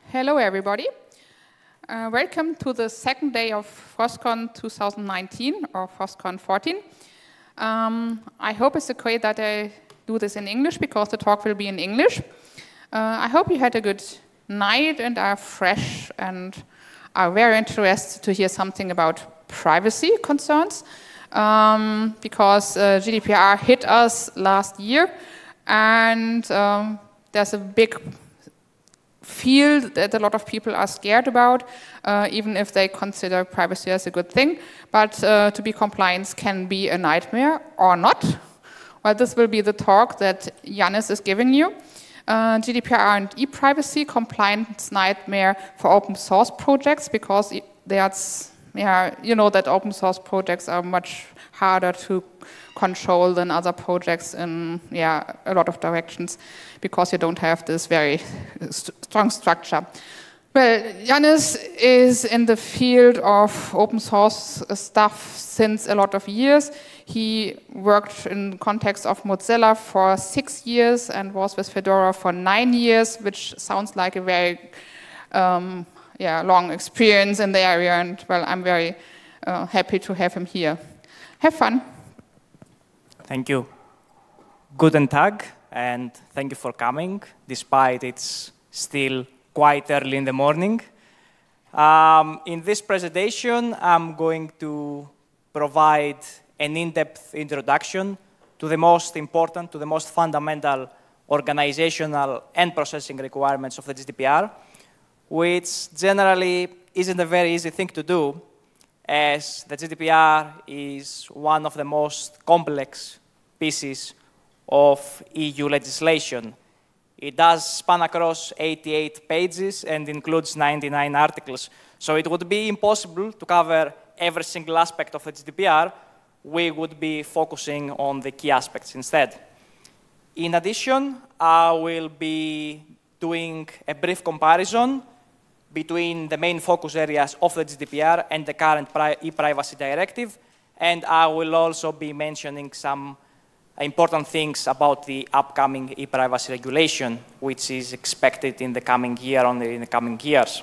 Hello, everybody. Welcome to the second day of FrOSCon 2019, or FrOSCon 14. I hope it's okay that I do this in English, because the talk will be in English. I hope you had a good night and are fresh and are very interested to hear something about privacy concerns, because GDPR hit us last year, and there's a big field that a lot of people are scared about, even if they consider privacy as a good thing. But to be compliant can be a nightmare or not. Well, this will be the talk that Yannis is giving you. GDPR and ePrivacy, compliance nightmare for open source projects, because that's, you know that open source projects are much harder to control than other projects in a lot of directions, because you don't have this very strong structure. Well, Yannis is in the field of open source stuff since a lot of years. He worked in the context of Mozilla for 6 years and was with Fedora for 9 years, which sounds like a very long experience in the area. And well, I'm very happy to have him here. Have fun. Thank you. Guten Tag, and thank you for coming, despite it's still quite early in the morning. In this presentation, I'm going to provide an in-depth introduction to the most important, to the most fundamental organizational and processing requirements of the GDPR, which generally isn't a very easy thing to do, as the GDPR is one of the most complex pieces of EU legislation. It does span across 88 pages and includes 99 articles. So it would be impossible to cover every single aspect of the GDPR. We would be focusing on the key aspects instead. In addition, I will be doing a brief comparison between the main focus areas of the GDPR and the current ePrivacy Directive, and I will also be mentioning some important things about the upcoming ePrivacy regulation, which is expected in the coming year, in the coming years.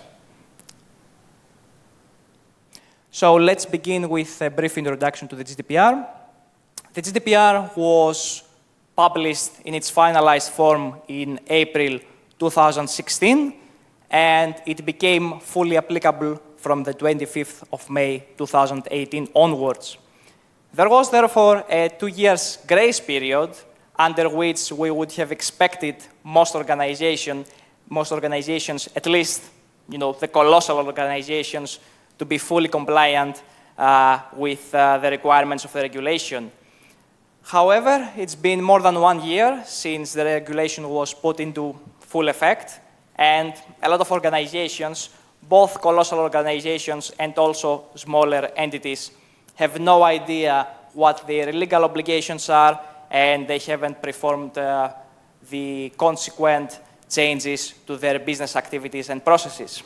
So let's begin with a brief introduction to the GDPR. The GDPR was published in its finalized form in April 2016, and it became fully applicable from the 25th of May 2018 onwards. There was therefore a 2 years grace period under which we would have expected most organizations, at least the colossal organizations, to be fully compliant with the requirements of the regulation. However, it's been more than 1 year since the regulation was put into full effect, and a lot of organizations, both colossal organizations and also smaller entities, have no idea what their legal obligations are, and they haven't performed the consequent changes to their business activities and processes.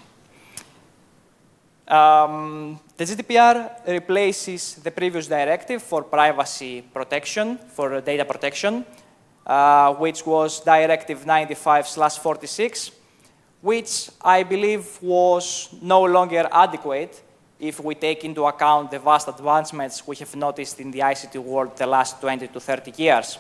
The GDPR replaces the previous directive for privacy protection, for data protection, which was Directive 95/46, which I believe was no longer adequate if we take into account the vast advancements we have noticed in the ICT world the last 20 to 30 years.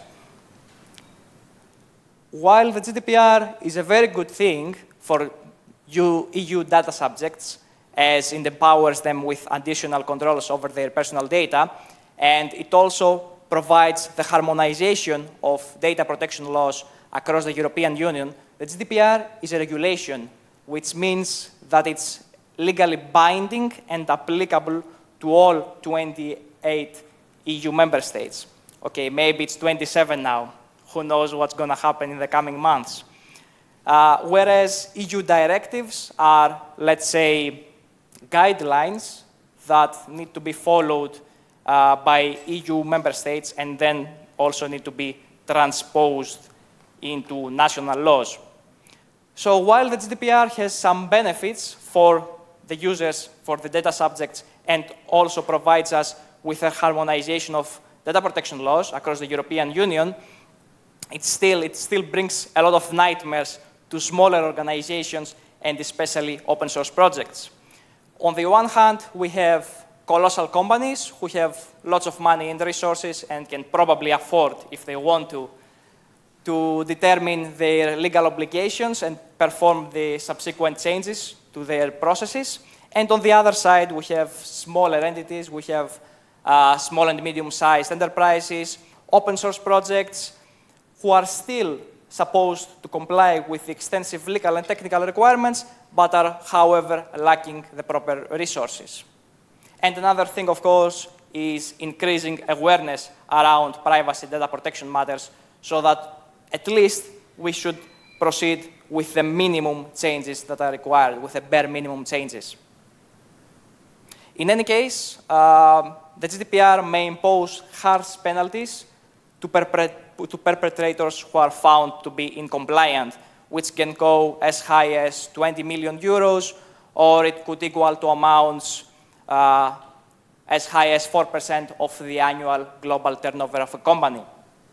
While the GDPR is a very good thing for EU data subjects, as it empowers them with additional controls over their personal data, and it also provides the harmonization of data protection laws across the European Union, the GDPR is a regulation, which means that it's legally binding and applicable to all 28 EU member states. Okay, maybe it's 27 now. Who knows what's going to happen in the coming months. Whereas EU directives are, let's say, guidelines that need to be followed by EU member states and then also need to be transposed into national laws. So while the GDPR has some benefits for the users, for the data subjects, and also provides us with a harmonization of data protection laws across the European Union, it still brings a lot of nightmares to smaller organizations and especially open source projects. On the one hand, we have colossal companies who have lots of money and resources and can probably afford, if they want to determine their legal obligations and perform the subsequent changes to their processes. And on the other side, we have smaller entities, we have small and medium-sized enterprises, open source projects, who are still supposed to comply with the extensive legal and technical requirements, but are, however, lacking the proper resources. And another thing, of course, is increasing awareness around privacy data protection matters, so that at least we should proceed with the minimum changes that are required, with the bare minimum changes. In any case, the GDPR may impose harsh penalties to perpetrators who are found to be incompliant, which can go as high as 20 million euros, or it could equal to amounts as high as 4% of the annual global turnover of a company.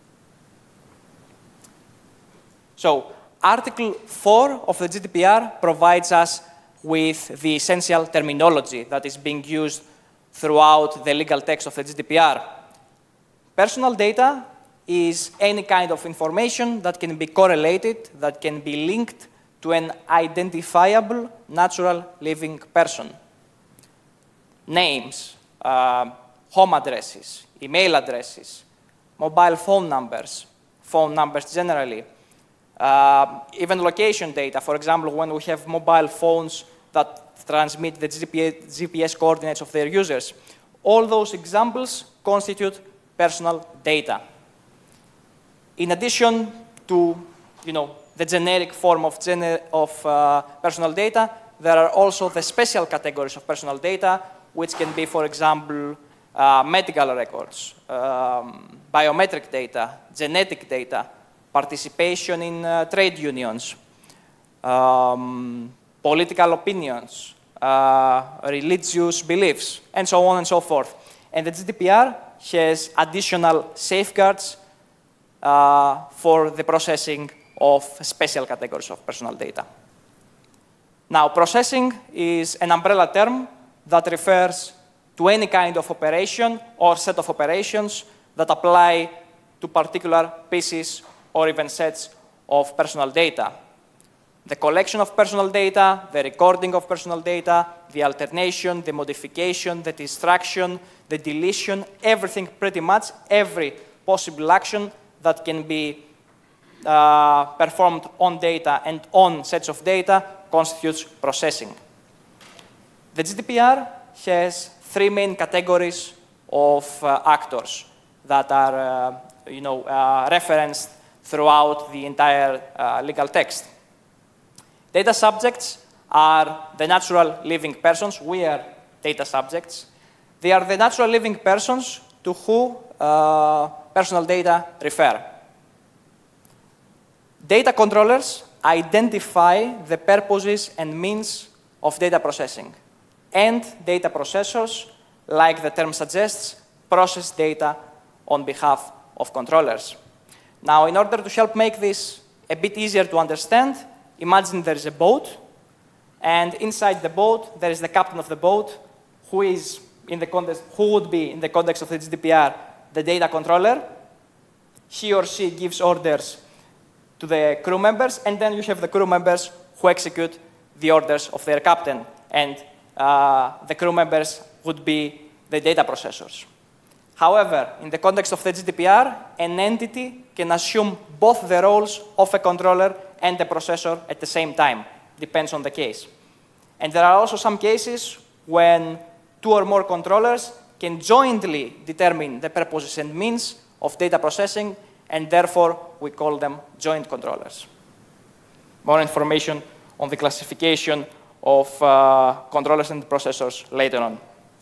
So, Article 4 of the GDPR provides us with the essential terminology that is being used throughout the legal text of the GDPR. Personal data is any kind of information that can be correlated, that can be linked to an identifiable natural living person. Names, home addresses, email addresses, mobile phone numbers generally, even location data. For example, when we have mobile phones that transmit the GPS coordinates of their users. All those examples constitute personal data. In addition to the generic form of personal data, there are also the special categories of personal data, which can be, for example, medical records, biometric data, genetic data, participation in trade unions, political opinions, religious beliefs, and so on and so forth. And the GDPR has additional safeguards for the processing of special categories of personal data. Now, processing is an umbrella term that refers to any kind of operation or set of operations that apply to particular pieces or even sets of personal data. The collection of personal data, the recording of personal data, the alternation, the modification, the destruction, the deletion, everything pretty much, every possible action that can be performed on data and on sets of data constitutes processing. The GDPR has three main categories of actors that are referenced throughout the entire legal text. Data subjects are the natural living persons. We are data subjects. They are the natural living persons to whom personal data refer. Data controllers identify the purposes and means of data processing. And data processors, like the term suggests, process data on behalf of controllers. Now, in order to help make this a bit easier to understand, imagine there is a boat, and inside the boat there is the captain of the boat, who would be in the context of the GDPR the data controller. He or she gives orders to the crew members, and then you have the crew members who execute the orders of their captain, and the crew members would be the data processors. However, in the context of the GDPR, an entity can assume both the roles of a controller and a processor at the same time. Depends on the case. And there are also some cases when two or more controllers can jointly determine the purposes and means of data processing, and therefore we call them joint controllers. More information on the classification of controllers and processors later on.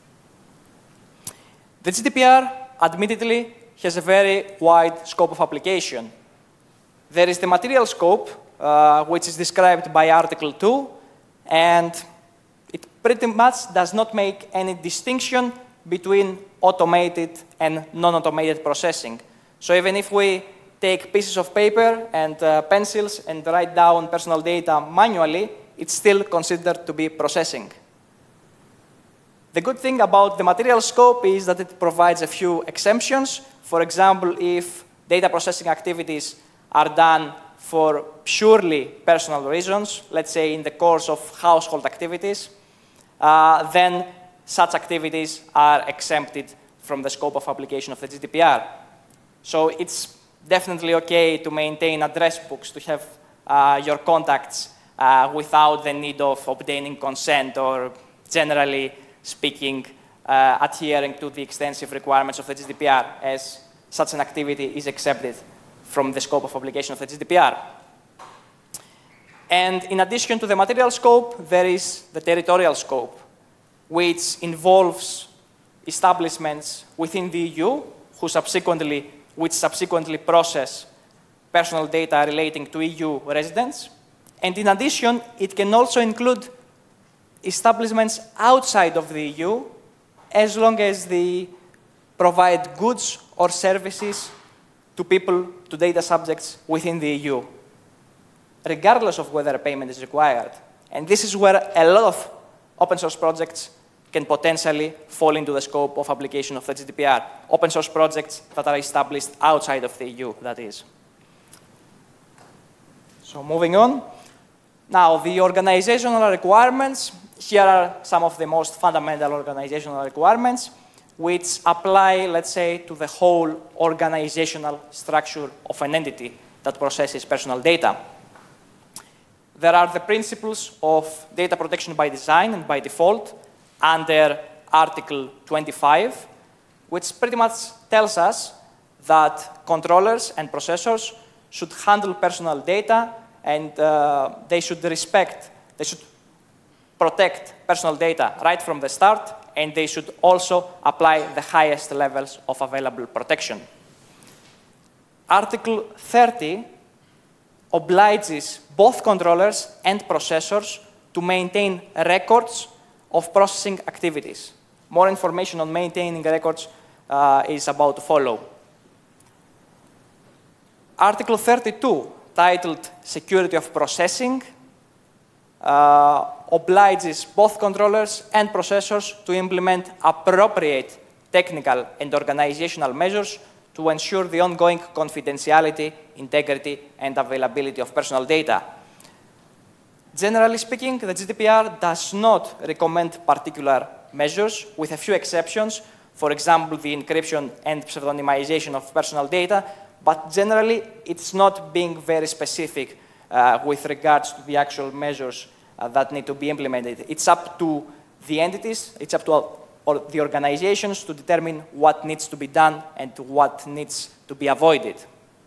The GDPR, admittedly, has a very wide scope of application. There is the material scope, which is described by Article 2, and it pretty much does not make any distinction between automated and non-automated processing. So even if we take pieces of paper and pencils and write down personal data manually, it's still considered to be processing. The good thing about the material scope is that it provides a few exemptions. For example, if data processing activities are done for purely personal reasons, let's say in the course of household activities, then such activities are exempted from the scope of application of the GDPR. So it's definitely okay to maintain address books, to have your contacts without the need of obtaining consent or, generally speaking, adhering to the extensive requirements of the GDPR, as such an activity is accepted from the scope of application of the GDPR. And in addition to the material scope, there is the territorial scope, which involves establishments within the EU which subsequently process personal data relating to EU residents. And in addition, it can also include establishments outside of the EU, as long as they provide goods or services to people, to data subjects within the EU, regardless of whether a payment is required. And this is where a lot of open source projects can potentially fall into the scope of application of the GDPR. Open source projects that are established outside of the EU, that is. So moving on. Now, the organizational requirements. Here are some of the most fundamental organizational requirements, which apply, let's say, to the whole organizational structure of an entity that processes personal data. There are the principles of data protection by design and by default under Article 25, which pretty much tells us that controllers and processors should handle personal data, and they should protect personal data right from the start, and they should also apply the highest levels of available protection. Article 30 obliges both controllers and processors to maintain records of processing activities. More information on maintaining records is about to follow. Article 32, titled Security of Processing, obliges both controllers and processors to implement appropriate technical and organizational measures to ensure the ongoing confidentiality, integrity, and availability of personal data. Generally speaking, the GDPR does not recommend particular measures, with a few exceptions, for example, the encryption and pseudonymization of personal data, but generally it's not being very specific with regards to the actual measures that need to be implemented. It's up to the entities, it's up to the organizations to determine what needs to be done and what needs to be avoided.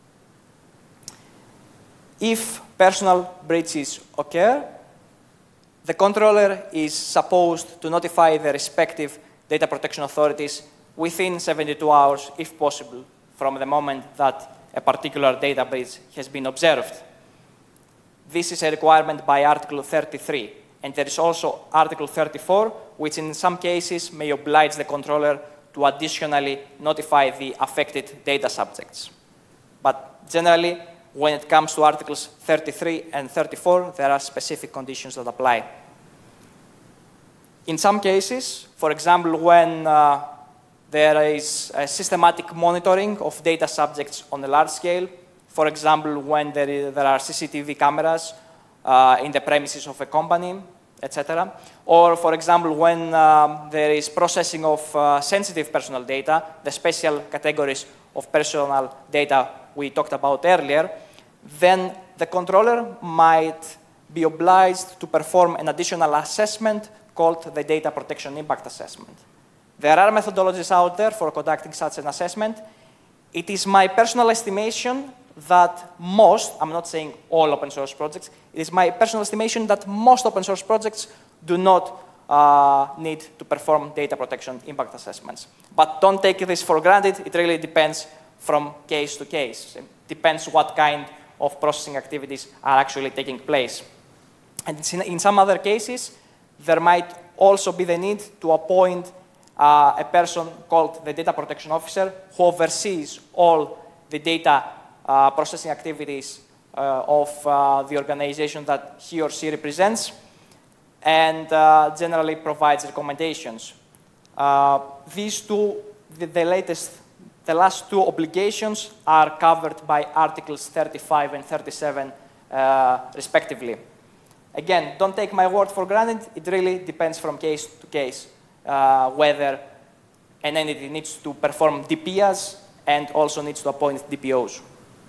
If personal breaches occur, the controller is supposed to notify the respective data protection authorities within 72 hours, if possible, from the moment that a particular data breach has been observed. This is a requirement by Article 33, and there is also Article 34, which in some cases may oblige the controller to additionally notify the affected data subjects. But generally, when it comes to Articles 33 and 34, there are specific conditions that apply. In some cases, for example, when there is a systematic monitoring of data subjects on a large scale, for example, when there are CCTV cameras in the premises of a company, etc. Or, for example, when there is processing of sensitive personal data, the special categories of personal data we talked about earlier, then the controller might be obliged to perform an additional assessment called the Data Protection Impact Assessment. There are methodologies out there for conducting such an assessment. It is my personal estimation that most, I'm not saying all open source projects, it is my personal estimation that most open source projects do not need to perform data protection impact assessments. But don't take this for granted. It really depends from case to case. It depends what kind of processing activities are actually taking place. And in some other cases, there might also be the need to appoint a person called the data protection officer who oversees all the data processing activities of the organization that he or she represents, and generally provides recommendations. These two, the last two obligations are covered by Articles 35 and 37, respectively. Again, don't take my word for granted. It really depends from case to case whether an entity needs to perform DPIAs and also needs to appoint DPOs.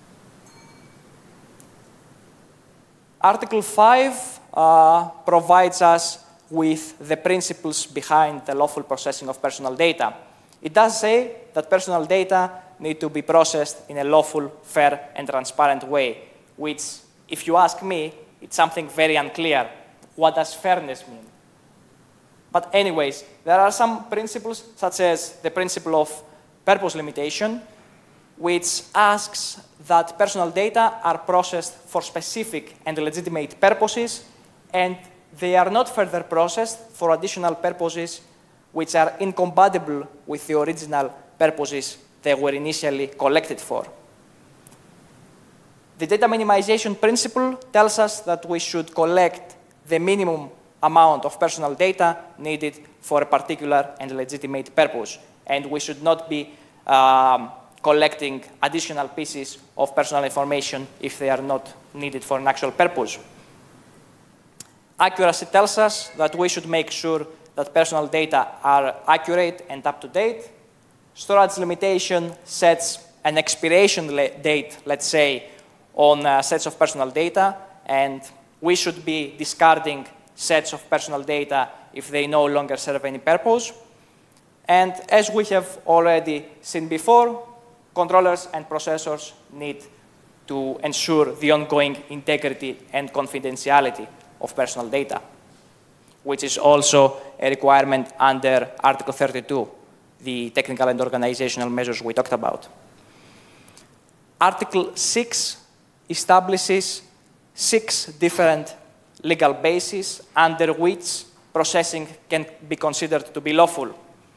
Article 5 provides us with the principles behind the lawful processing of personal data. It does say that personal data need to be processed in a lawful, fair, and transparent way, which, if you ask me, it's something very unclear. What does fairness mean? But anyways, there are some principles, such as the principle of purpose limitation, which asks that personal data are processed for specific and legitimate purposes, and they are not further processed for additional purposes which are incompatible with the original purposes they were initially collected for. The data minimization principle tells us that we should collect the minimum amount of personal data needed for a particular and legitimate purpose, and we should not be collecting additional pieces of personal information if they are not needed for an actual purpose. Accuracy tells us that we should make sure that personal data are accurate and up to date. Storage limitation sets an expiration date, let's say, on sets of personal data, and we should be discarding sets of personal data if they no longer serve any purpose. And as we have already seen before, controllers and processors need to ensure the ongoing integrity and confidentiality of personal data, which is also a requirement under Article 32, the technical and organizational measures we talked about. Article 6 establishes 6 different legal bases under which processing can be considered to be lawful.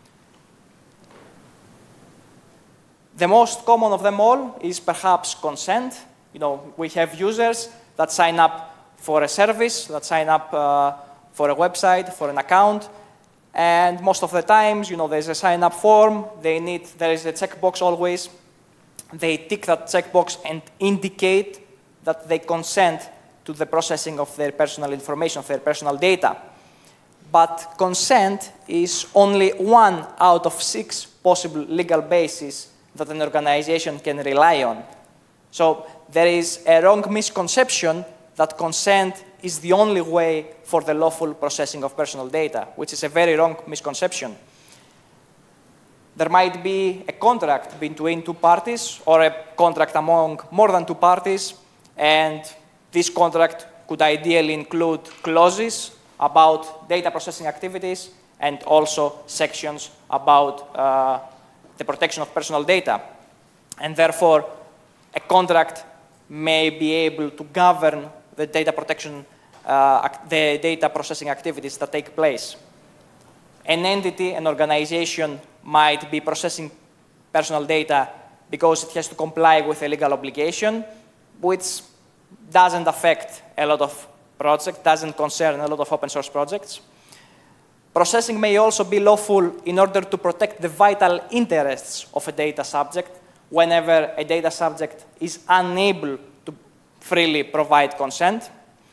The most common of them all is perhaps consent. We have users that sign up for a service, that sign up for a website, for an account, and most of the times, there's a sign-up form. There is a checkbox always. They tick that checkbox and indicate that they consent to the processing of their personal information, of their personal data. But consent is only one out of 6 possible legal bases that an organization can rely on. So there is a wrong misconception that consent is the only way for the lawful processing of personal data, which is a very wrong misconception. There might be a contract between 2 parties or a contract among more than 2 parties, and this contract could ideally include clauses about data processing activities and also sections about the protection of personal data. And therefore, a contract may be able to govern the data protection, the data processing activities that take place. An entity, an organization, might be processing personal data because it has to comply with a legal obligation, which doesn't affect a lot of projects, doesn't concern a lot of open source projects. Processing may also be lawful in order to protect the vital interests of a data subject whenever a data subject is unable to freely provide consent.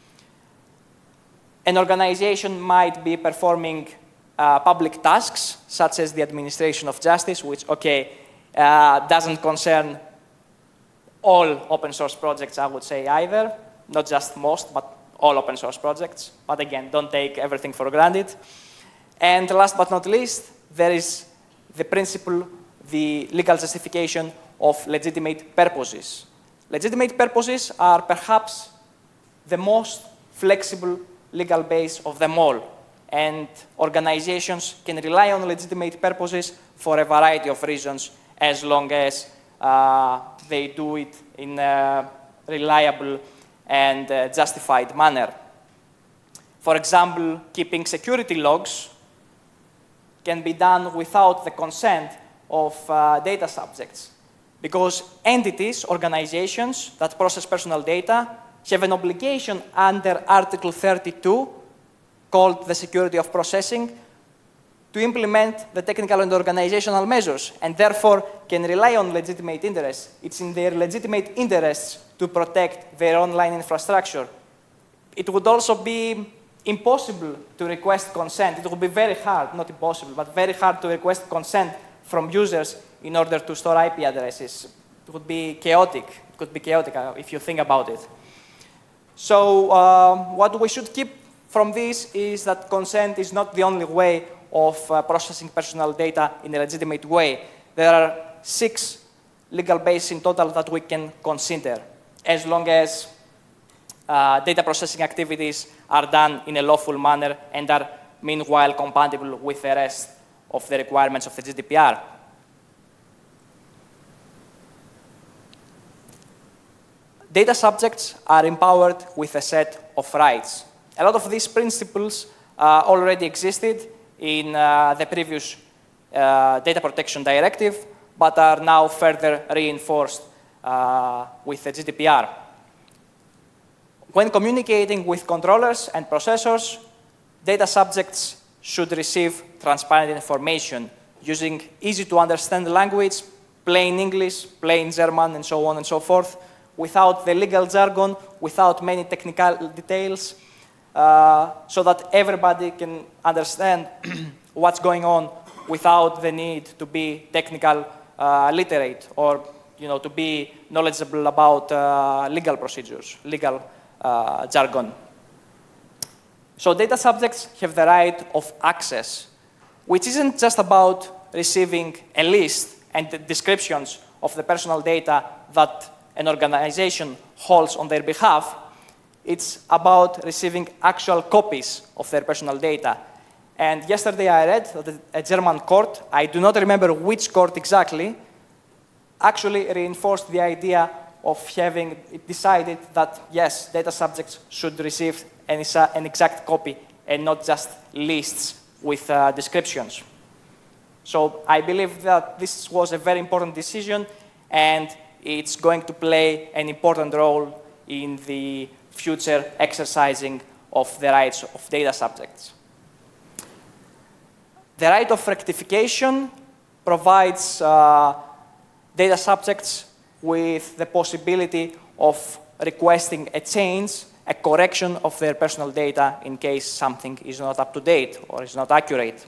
An organization might be performing public tasks, such as the administration of justice, which, doesn't concern all open source projects, I would say, either. Not just most, but all open source projects. But again, don't take everything for granted. And last but not least, there is the principle, the legal justification of legitimate purposes. Legitimate purposes are perhaps the most flexible legal base of them all. And organizations can rely on legitimate purposes for a variety of reasons, as long as they do it in a reliable and justified manner. For example, keeping security logs can be done without the consent of data subjects. because entities, organizations that process personal data have an obligation under Article 32, called the security of processing, to implement the technical and organizational measures, and therefore can rely on legitimate interests. It's in their legitimate interests to protect their online infrastructure. It would also be impossible to request consent. It would be very hard, not impossible, but very hard to request consent from users in order to store IP addresses. It would be chaotic. It could be chaotic if you think about it. So what we should keep from this is that consent is not the only way of processing personal data in a legitimate way. There are 6 legal bases in total that we can consider, as long as data processing activities are done in a lawful manner and are meanwhile compatible with the rest of the requirements of the GDPR. Data subjects are empowered with a set of rights. A lot of these principles already existed in the previous Data Protection Directive, but are now further reinforced with the GDPR. When communicating with controllers and processors, data subjects should receive transparent information using easy-to-understand language, plain English, plain German, and so on and so forth, without the legal jargon, without many technical details, so that everybody can understand what's going on without the need to be technical literate or to be knowledgeable about legal procedures, legal jargon. So data subjects have the right of access, which isn't just about receiving a list and the descriptions of the personal data that an organization holds on their behalf. It's about receiving actual copies of their personal data. And yesterday I read that a German court, I do not remember which court exactly, actually reinforced the idea of having it decided that, yes, data subjects should receive an exact copy and not just lists with descriptions. So I believe that this was a very important decision, and it's going to play an important role in the future exercising of the rights of data subjects. The right of rectification provides data subjects with the possibility of requesting a change, a correction of their personal data in case something is not up to date or is not accurate.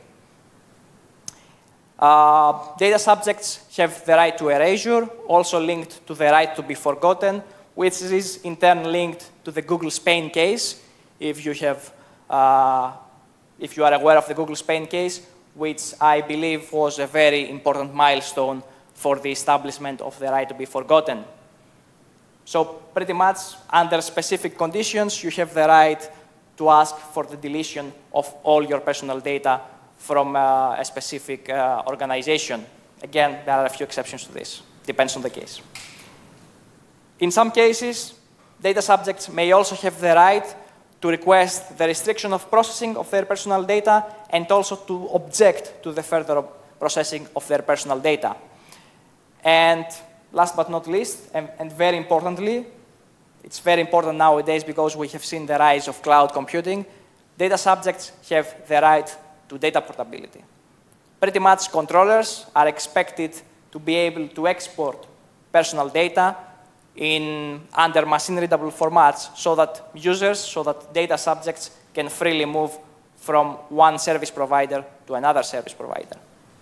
Data subjects have the right to erasure, also linked to the right to be forgotten, which is in turn linked to the Google Spain case, if you are aware of the Google Spain case, which I believe was a very important milestone for the establishment of the right to be forgotten. So pretty much under specific conditions, you have the right to ask for the deletion of all your personal data from a specific organization. Again, there are a few exceptions to this. Depends on the case. In some cases, data subjects may also have the right to request the restriction of processing of their personal data and also to object to the further processing of their personal data. And last but not least, and very importantly, it's very important nowadays because we have seen the rise of cloud computing, data subjects have the right to data portability. Pretty much controllers are expected to be able to export personal data under machine-readable formats so that users, so that data subjects can freely move from one service provider to another service provider.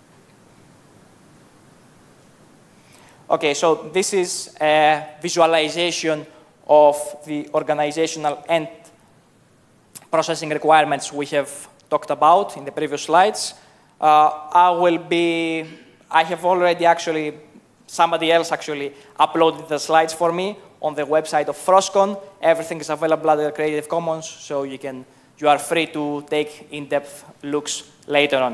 Okay, so this is a visualization of the organizational and processing requirements we have talked about in the previous slides. I have already actually, somebody else actually uploaded the slides for me on the website of FrOSCon. Everything is available under Creative Commons, so you are free to take in-depth looks later on.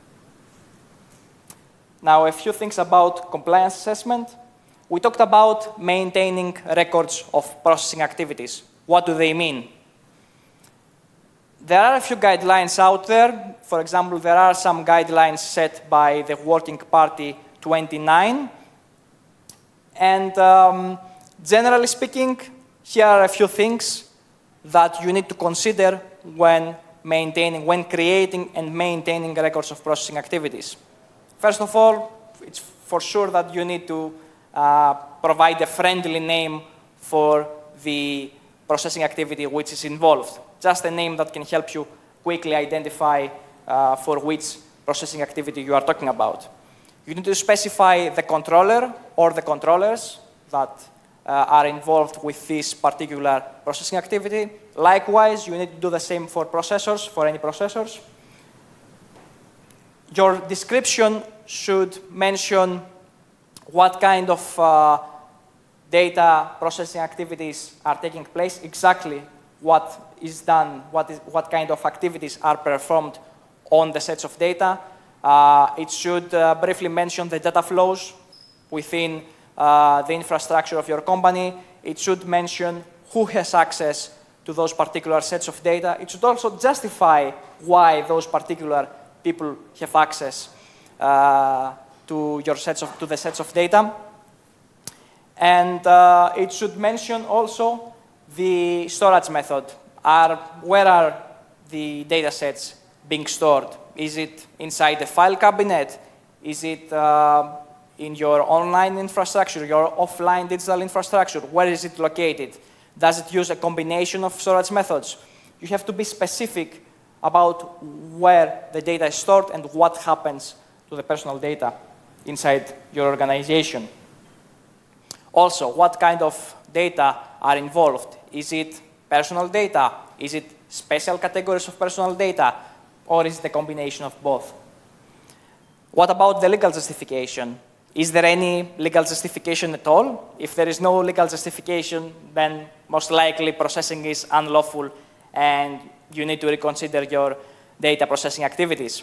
Now, a few things about compliance assessment. We talked about maintaining records of processing activities. What do they mean? There are a few guidelines out there. For example, there are some guidelines set by the Working Party 29. And generally speaking, here are a few things that you need to consider when creating and maintaining records of processing activities. First of all, it's for sure that you need to provide a friendly name for the processing activity which is involved. Just a name that can help you quickly identify for which processing activity you are talking about. You need to specify the controller or the controllers that are involved with this particular processing activity. Likewise, you need to do the same for processors, for any processors. Your description should mention what kind of data processing activities are taking place, exactly what is done, what kind of activities are performed on the sets of data. It should briefly mention the data flows within the infrastructure of your company. It should mention who has access to those particular sets of data. It should also justify why those particular people have access to the sets of data. And it should mention also the storage method. Where are the data sets being stored? Is it inside the file cabinet? Is it in your online infrastructure, your offline digital infrastructure? Where is it located? Does it use a combination of storage methods? You have to be specific about where the data is stored and what happens to the personal data inside your organization. Also, what kind of data are involved? Is it personal data? Is it special categories of personal data? Or is it a combination of both? What about the legal justification? Is there any legal justification at all? If there is no legal justification, then most likely processing is unlawful and you need to reconsider your data processing activities.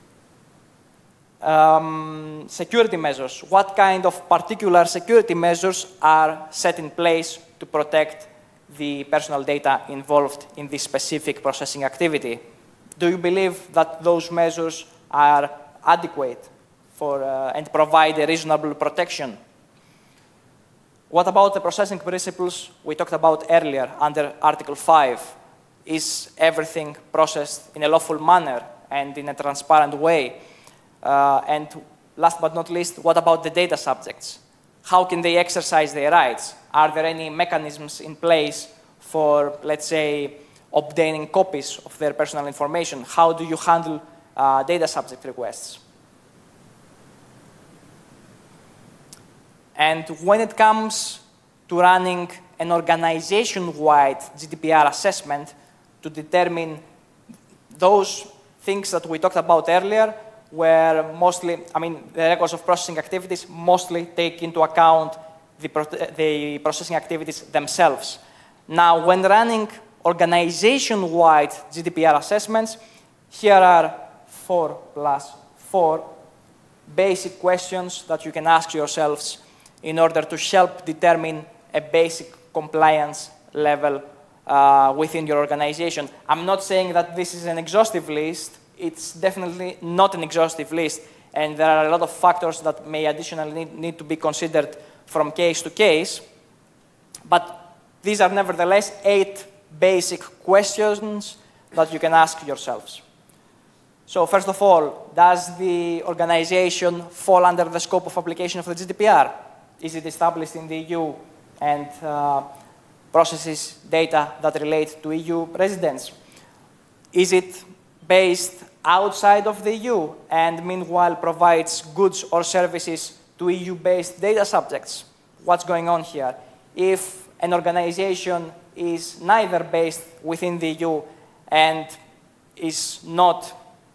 Security measures. What kind of particular security measures are set in place to protect the personal data involved in this specific processing activity? Do you believe that those measures are adequate and provide a reasonable protection? What about the processing principles we talked about earlier under Article 5? Is everything processed in a lawful manner and in a transparent way? And last but not least, what about the data subjects? How can they exercise their rights? Are there any mechanisms in place for, let's say, obtaining copies of their personal information? How do you handle data subject requests? And when it comes to running an organization-wide GDPR assessment to determine those things that we talked about earlier, where mostly, the records of processing activities mostly take into account the processing activities themselves. Now, when running organization-wide GDPR assessments, here are 4+4 basic questions that you can ask yourselves in order to help determine a basic compliance level within your organization. I'm not saying that this is an exhaustive list. It's definitely not an exhaustive list, and there are a lot of factors that may additionally need to be considered from case to case. But these are nevertheless 8 basic questions that you can ask yourselves. So first of all, does the organization fall under the scope of application of the GDPR? Is it established in the EU and processes data that relate to EU residents? Is it based outside of the EU and meanwhile provides goods or services to EU-based data subjects? What's going on here? If an organization is neither based within the EU and is not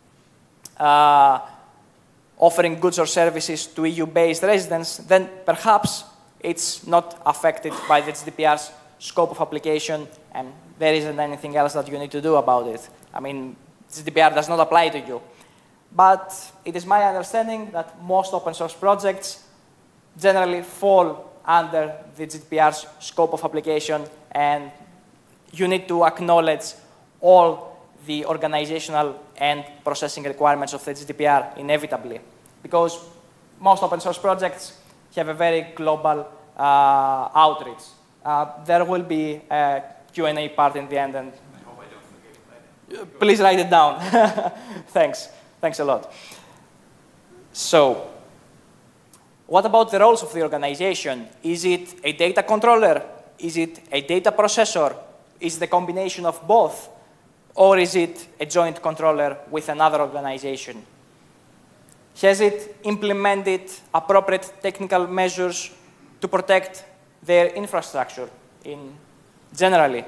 offering goods or services to EU-based residents, then perhaps it's not affected by the GDPR's scope of application, and there isn't anything else that you need to do about it. GDPR does not apply to you. But it is my understanding that most open source projects generally fall under the GDPR's scope of application, and you need to acknowledge all the organizational and processing requirements of the GDPR inevitably, because most open source projects have a very global outreach. There will be a Q&A part in the end, and I hope I don't forget it. Please write it down. Thanks. Thanks a lot. So, what about the roles of the organization? Is it a data controller? Is it a data processor? Is it the combination of both? Or is it a joint controller with another organization? Has it implemented appropriate technical measures to protect their infrastructure generally?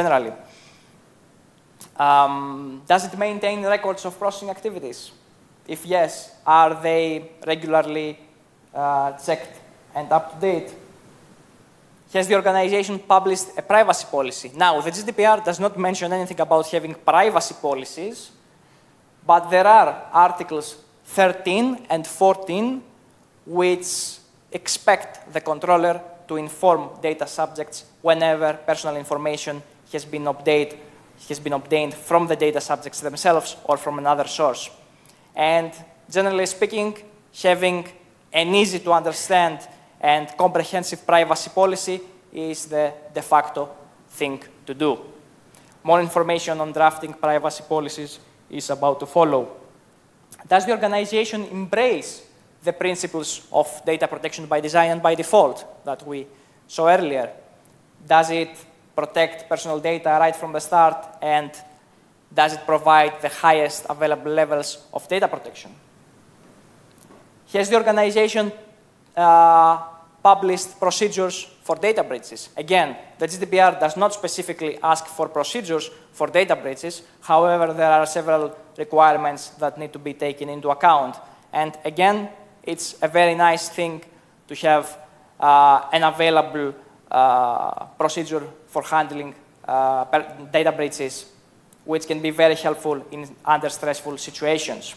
Does it maintain records of processing activities? If yes, are they regularly checked and up to date? Has the organization published a privacy policy? Now, the GDPR does not mention anything about having privacy policies, but there are articles 13 and 14 which expect the controller to inform data subjects whenever personal information has been obtained from the data subjects themselves or from another source. And generally speaking, having an easy to understand and comprehensive privacy policy is the de facto thing to do. More information on drafting privacy policies is about to follow. Does the organization embrace the principles of data protection by design and by default that we saw earlier? Does it protect personal data right from the start, and does it provide the highest available levels of data protection? Has the organization published procedures for data breaches? Again, the GDPR does not specifically ask for procedures for data breaches. However, there are several requirements that need to be taken into account. And again, it's a very nice thing to have an available procedure for handling data breaches, which can be very helpful under stressful situations.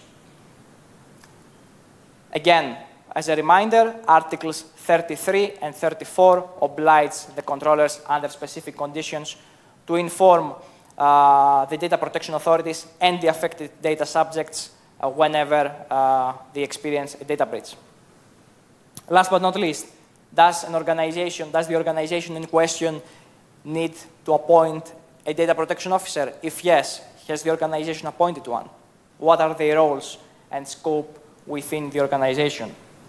Again, as a reminder, Articles 33 and 34 oblige the controllers under specific conditions to inform the data protection authorities and the affected data subjects whenever they experience a data breach. Last but not least, does the organization in question need to appoint a data protection officer? If yes, has the organization appointed one? What are their roles and scope within the organization?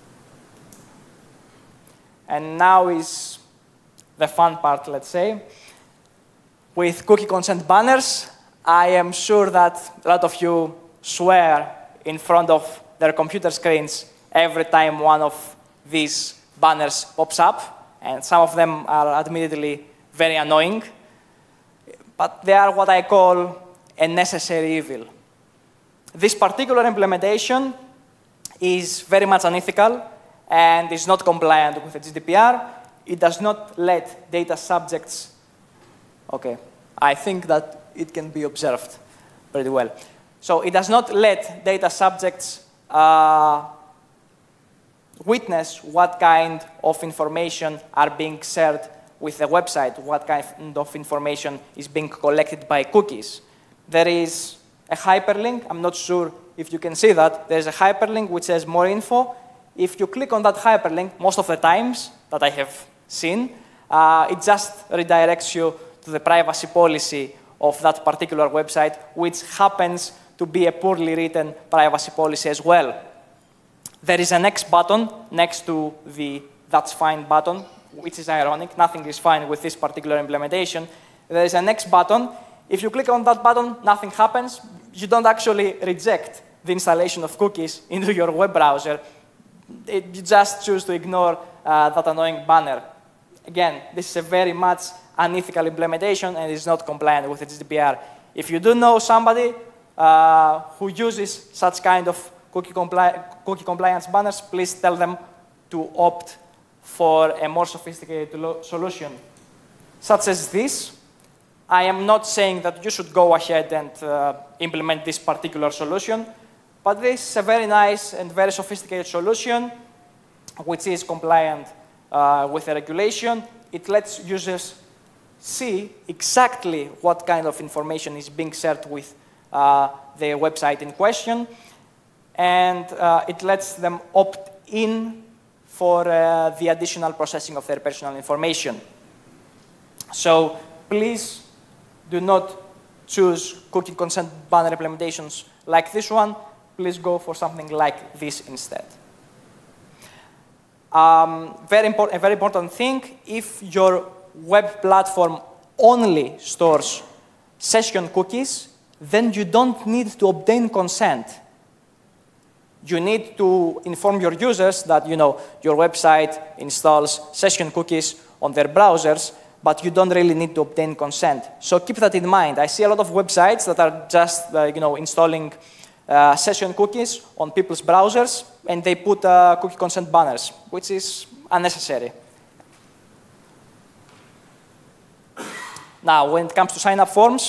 And now is the fun part, let's say. With cookie consent banners, I am sure that a lot of you swear in front of their computer screens every time one of these banners pops up, and some of them are admittedly very annoying, but they are what I call a necessary evil. This particular implementation is very much unethical and is not compliant with the GDPR. It does not let data subjects, okay, I think that it can be observed pretty well. So it does not let data subjects witness what kind of information are being shared with the website, what kind of information is being collected by cookies. There is a hyperlink. I'm not sure if you can see that. There's a hyperlink which says more info. If you click on that hyperlink, most of the times that I have seen, it just redirects you to the privacy policy of that particular website, which happens to be a poorly written privacy policy as well. There is an X button next to the "That's fine" button, which is ironic. Nothing is fine with this particular implementation. There is an X button. If you click on that button, nothing happens. You don't actually reject the installation of cookies into your web browser. You just choose to ignore that annoying banner. Again, this is a very much unethical implementation and is not compliant with the GDPR. If you do know somebody who uses such kind of cookie compliance banners, please tell them to opt for a more sophisticated solution, such as this. I am not saying that you should go ahead and implement this particular solution, but this is a very nice and very sophisticated solution, which is compliant with the regulation. It lets users see exactly what kind of information is being shared with the website in question, and it lets them opt in for the additional processing of their personal information. So please do not choose cookie consent banner implementations like this one. Please go for something like this instead. A very important thing, if your web platform only stores session cookies, then you don't need to obtain consent. You need to inform your users that your website installs session cookies on their browsers, but you don't really need to obtain consent. So keep that in mind. I see a lot of websites that are just installing session cookies on people's browsers, and they put cookie consent banners, which is unnecessary. Now, when it comes to sign-up forms,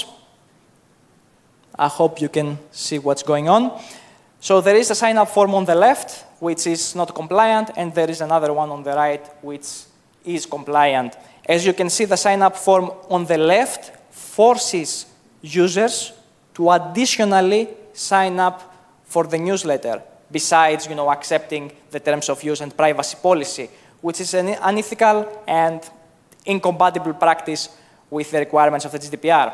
I hope you can see what's going on. So there is a sign-up form on the left, which is not compliant, and there is another one on the right, which is compliant. As you can see, the sign-up form on the left forces users to additionally sign up for the newsletter, besides accepting the terms of use and privacy policy, which is an unethical and incompatible practice with the requirements of the GDPR.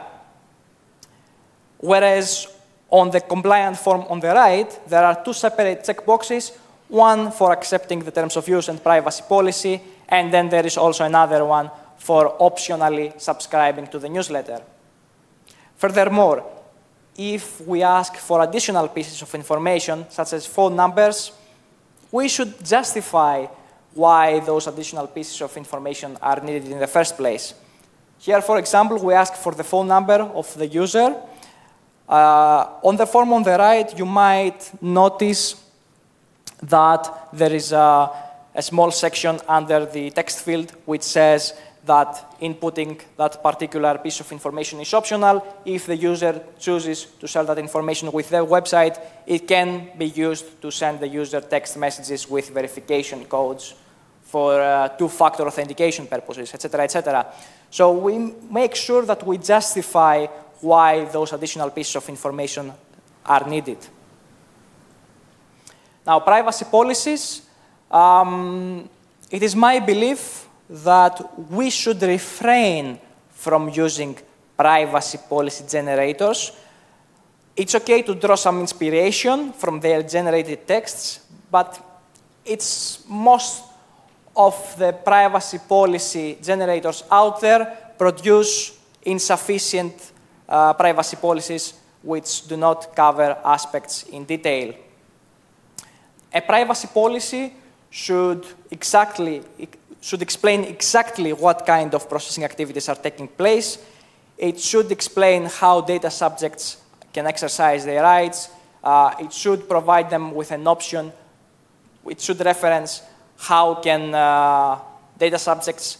Whereas on the compliant form on the right, there are two separate checkboxes, one for accepting the terms of use and privacy policy, and then there is also another one for optionally subscribing to the newsletter. Furthermore, if we ask for additional pieces of information, such as phone numbers, we should justify why those additional pieces of information are needed in the first place. Here, for example, we ask for the phone number of the user. On the form on the right, you might notice that there is a small section under the text field which says that inputting that particular piece of information is optional. If the user chooses to share that information with their website, it can be used to send the user text messages with verification codes for two-factor authentication purposes, etc., etc. So we make sure that we justify why those additional pieces of information are needed. Now, privacy policies. It is my belief that we should refrain from using privacy policy generators. It's okay to draw some inspiration from their generated texts, but it's most of the privacy policy generators out there produce insufficient privacy policies which do not cover aspects in detail. A privacy policy should explain exactly what kind of processing activities are taking place. It should explain how data subjects can exercise their rights. It should provide them with an option. It should reference how can data subjects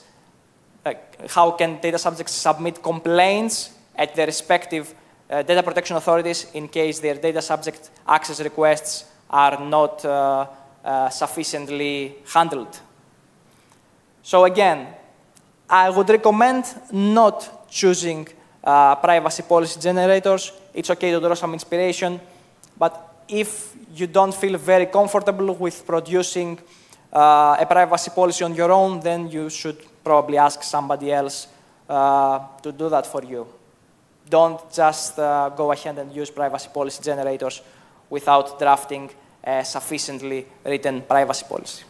submit complaints at their respective data protection authorities in case their data subject access requests are not sufficiently handled. So again, I would recommend not choosing privacy policy generators. It's okay to draw some inspiration, but if you don't feel very comfortable with producing a privacy policy on your own, then you should probably ask somebody else to do that for you. Don't just go ahead and use privacy policy generators without drafting a sufficiently written privacy policy.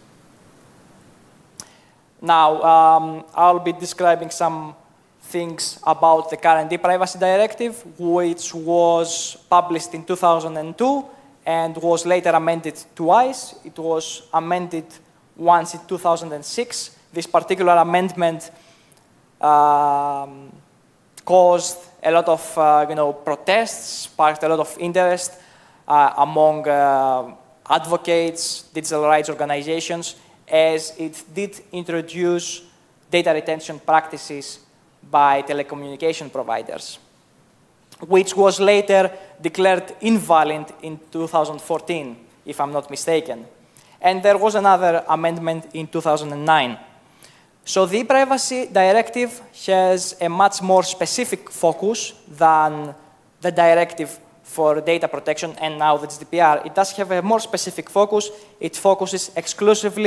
Now, I'll be describing some things about the current ePrivacy Directive, which was published in 2002 and was later amended twice. It was amended once in 2006. This particular amendment caused a lot of protests, sparked a lot of interest among advocates, digital rights organizations, as it did introduce data retention practices by telecommunication providers, which was later declared invalid in 2014, if I'm not mistaken. And there was another amendment in 2009. So the ePrivacy Directive has a much more specific focus than the Directive for data protection and now the GDPR. It does have a more specific focus. It focuses exclusively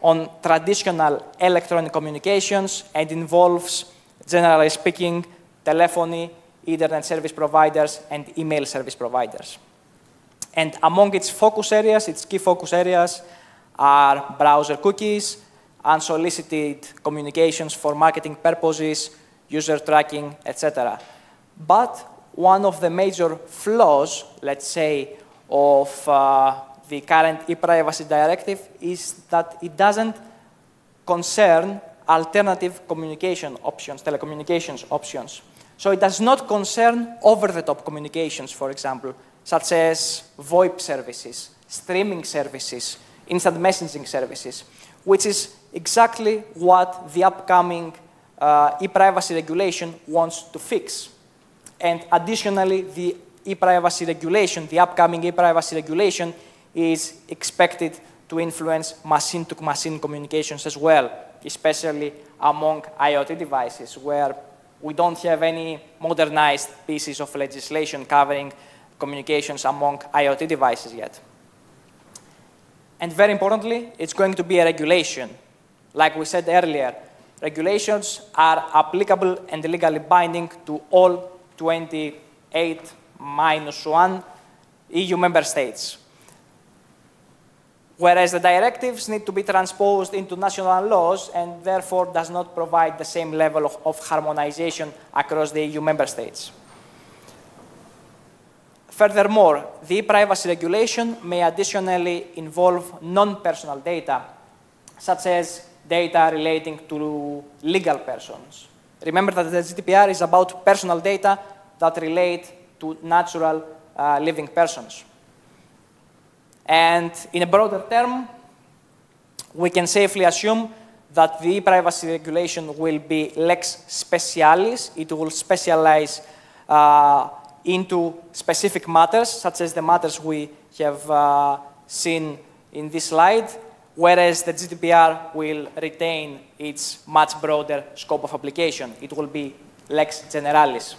on traditional electronic communications and involves, generally speaking, telephony, Internet service providers, and email service providers. And among its focus areas, its key focus areas are browser cookies, unsolicited communications for marketing purposes, user tracking, etc. But one of the major flaws, let's say, of the current ePrivacy directive is that it doesn't concern alternative communication options, telecommunications options. So it does not concern over-the-top communications, for example, such as VoIP services, streaming services, instant messaging services, which is exactly what the upcoming ePrivacy regulation wants to fix. And additionally, the ePrivacy regulation, the upcoming ePrivacy regulation, is expected to influence machine-to-machine communications as well, especially among IoT devices, where we don't have any modernized pieces of legislation covering communications among IoT devices yet. And very importantly, it's going to be a regulation. Like we said earlier, regulations are applicable and legally binding to all 28 minus 1 EU member states. Whereas the directives need to be transposed into national laws and therefore does not provide the same level of harmonization across the EU member states. Furthermore, the ePrivacy regulation may additionally involve non-personal data, such as data relating to legal persons. Remember that the GDPR is about personal data that relate to natural living persons. And in a broader term, we can safely assume that the ePrivacy regulation will be lex specialis. It will specialize into specific matters, such as the matters we have seen in this slide, whereas the GDPR will retain its much broader scope of application. It will be lex generalis.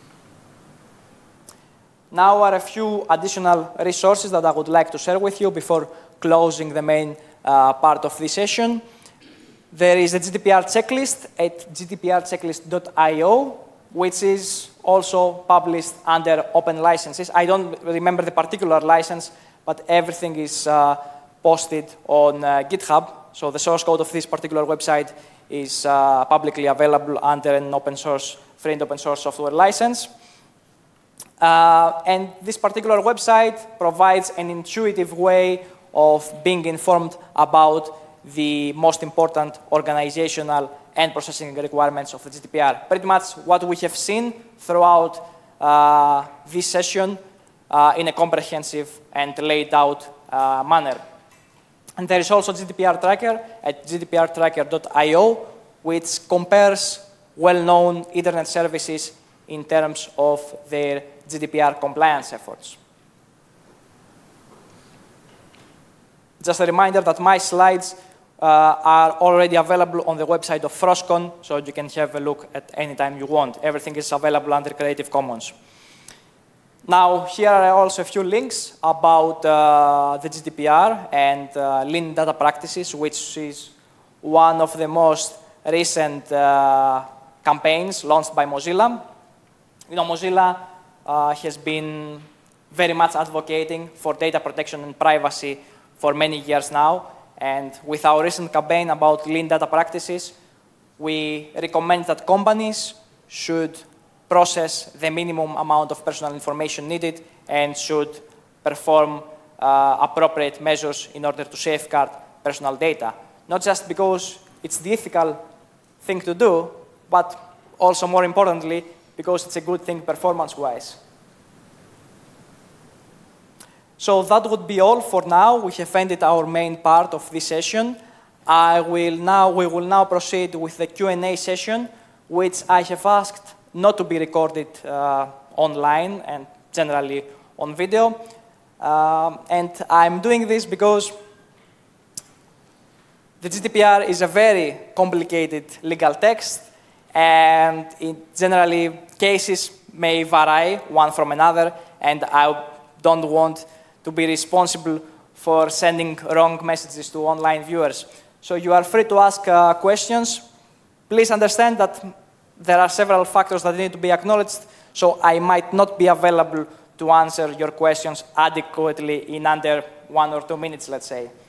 Now are a few additional resources that I would like to share with you before closing the main part of this session. There is a GDPR checklist at gdprchecklist.io, which is also published under open licenses. I don't remember the particular license, but everything is posted on GitHub. So the source code of this particular website is publicly available under an open source, free and open source software license. And this particular website provides an intuitive way of being informed about the most important organizational and processing requirements of the GDPR. Pretty much what we have seen throughout this session in a comprehensive and laid out manner. And there is also GDPR tracker at gdprtracker.io, which compares well-known Internet services in terms of their GDPR compliance efforts. Just a reminder that my slides are already available on the website of FrOSCon, so you can have a look at any time you want. Everything is available under Creative Commons. Now, here are also a few links about the GDPR and lean data practices, which is one of the most recent campaigns launched by Mozilla. You know, Mozilla has been very much advocating for data protection and privacy for many years now. And with our recent campaign about lean data practices, we recommend that companies should process the minimum amount of personal information needed and should perform appropriate measures in order to safeguard personal data. Not just because it's the ethical thing to do, but also more importantly, because it's a good thing performance-wise. So that would be all for now. We have ended our main part of this session. We will now proceed with the Q&A session, which I have asked not to be recorded online and generally on video. And I'm doing this because the GDPR is a very complicated legal text, and generally cases may vary one from another, and I don't want to be responsible for sending wrong messages to online viewers. So you are free to ask questions. Please understand that there are several factors that need to be acknowledged, so I might not be available to answer your questions adequately in under 1 or 2 minutes, let's say.